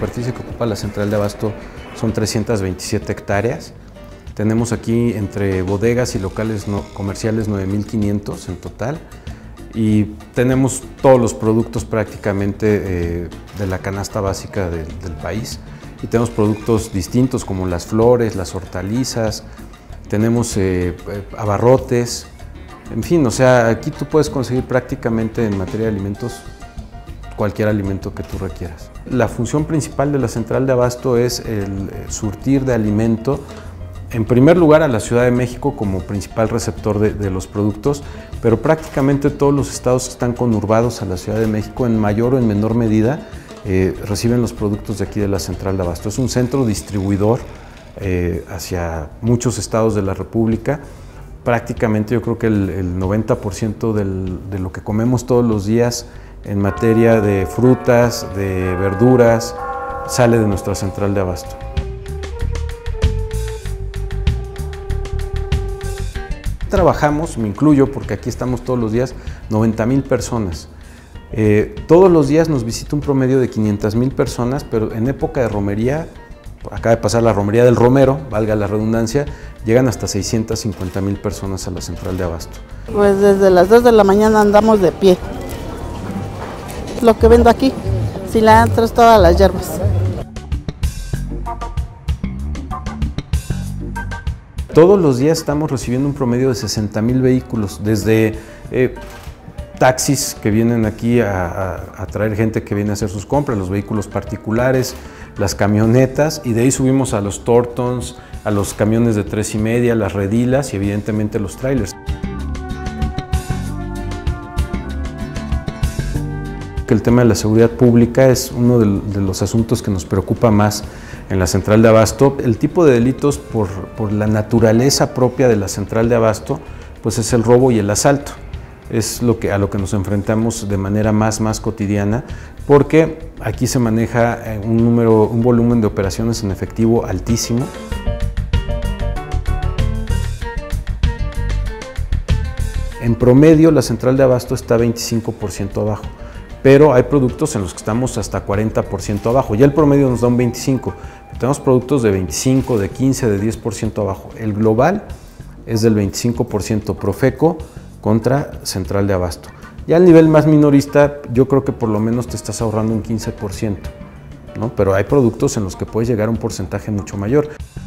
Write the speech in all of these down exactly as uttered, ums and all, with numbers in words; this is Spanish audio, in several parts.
superficie que ocupa la central de abasto son trescientas veintisiete hectáreas. Tenemos aquí entre bodegas y locales no, comerciales nueve mil quinientos en total. Y tenemos todos los productos prácticamente eh, de la canasta básica de, del país. Y tenemos productos distintos como las flores, las hortalizas, tenemos eh, abarrotes, en fin, o sea, aquí tú puedes conseguir prácticamente en materia de alimentos cualquier alimento que tú requieras. La función principal de la central de abasto es el surtir de alimento, en primer lugar a la Ciudad de México como principal receptor de, de los productos, pero prácticamente todos los estados que están conurbados a la Ciudad de México en mayor o en menor medida eh, reciben los productos de aquí de la central de abasto. Es un centro distribuidor eh, hacia muchos estados de la República. Prácticamente yo creo que el, el noventa por ciento del, de lo que comemos todos los días en materia de frutas, de verduras, sale de nuestra central de abasto. Trabajamos, me incluyo porque aquí estamos todos los días, noventa mil personas. Eh, todos los días nos visita un promedio de quinientas mil personas, pero en época de romería, acaba de pasar la romería del Romero, valga la redundancia, llegan hasta seiscientas cincuenta mil personas a la central de abasto. Pues desde las dos de la mañana andamos de pie. Lo que vendo aquí, cilantros, todas las hierbas. Todos los días estamos recibiendo un promedio de sesenta mil vehículos, desde eh, taxis que vienen aquí a, a, a traer gente que viene a hacer sus compras, los vehículos particulares, las camionetas, y de ahí subimos a los Tortons, a los camiones de tres y media, las redilas y evidentemente los trailers. El tema de la seguridad pública es uno de, de los asuntos que nos preocupa más en la central de abasto. El tipo de delitos por, por la naturaleza propia de la central de abasto, pues es el robo y el asalto. Es lo que, a lo que nos enfrentamos de manera más, más cotidiana, porque aquí se maneja un, número, un volumen de operaciones en efectivo altísimo. En promedio la central de abasto está veinticinco por ciento abajo, pero hay productos en los que estamos hasta cuarenta por ciento abajo. Ya el promedio nos da un veinticinco por ciento, tenemos productos de veinticinco, de quince, de diez por ciento abajo. El global es del veinticinco por ciento Profeco contra central de abasto. Ya al nivel más minorista, yo creo que por lo menos te estás ahorrando un quince por ciento, ¿no? Pero hay productos en los que puedes llegar a un porcentaje mucho mayor.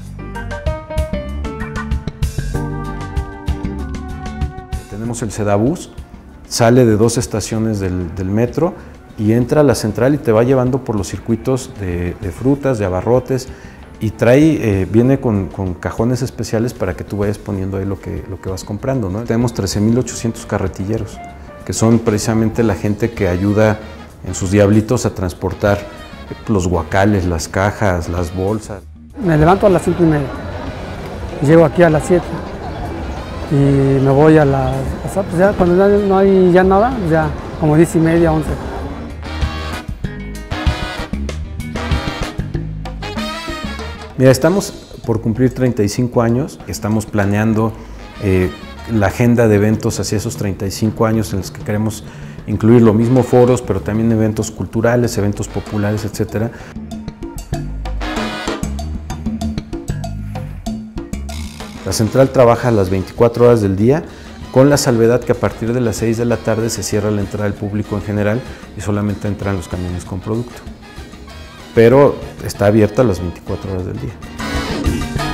Tenemos el Sedabús, sale de dos estaciones del, del metro y entra a la central y te va llevando por los circuitos de, de frutas, de abarrotes, y trae, eh, viene con, con cajones especiales para que tú vayas poniendo ahí lo que, lo que vas comprando, ¿no? Tenemos trece mil ochocientos carretilleros, que son precisamente la gente que ayuda en sus diablitos a transportar los guacales, las cajas, las bolsas. Me levanto a las cinco y media, llego aquí a las siete y me voy a las, pues ya cuando no hay ya nada, ya como diez y media, once. Mira, estamos por cumplir treinta y cinco años, estamos planeando eh, la agenda de eventos hacia esos treinta y cinco años en los que queremos incluir lo mismo foros, pero también eventos culturales, eventos populares, etcétera. La central trabaja las veinticuatro horas del día, con la salvedad que a partir de las seis de la tarde se cierra la entrada del público en general y solamente entran los camiones con producto. Pero está abierta las veinticuatro horas del día.